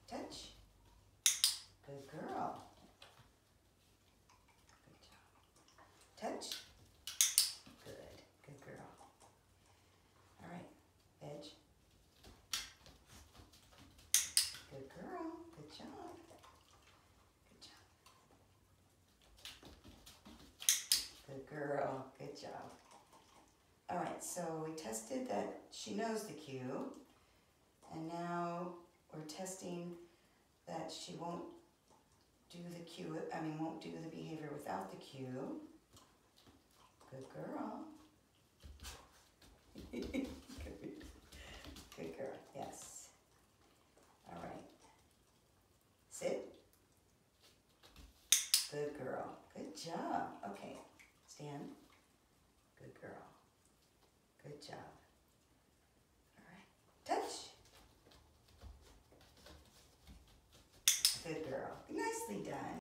Touch. Good girl. Good job. Touch. Good. Good girl. All right. Edge. Good girl. Good job. Good job. Good girl. Good job. All right, so we tested that she knows the cue, and now we're testing that she won't do the cue, won't do the behavior without the cue. Good girl. Good. Good girl, yes. All right. Sit. Good girl. Good job. Okay, stand. Good girl. Good job. All right. Touch. Good girl. Nicely done.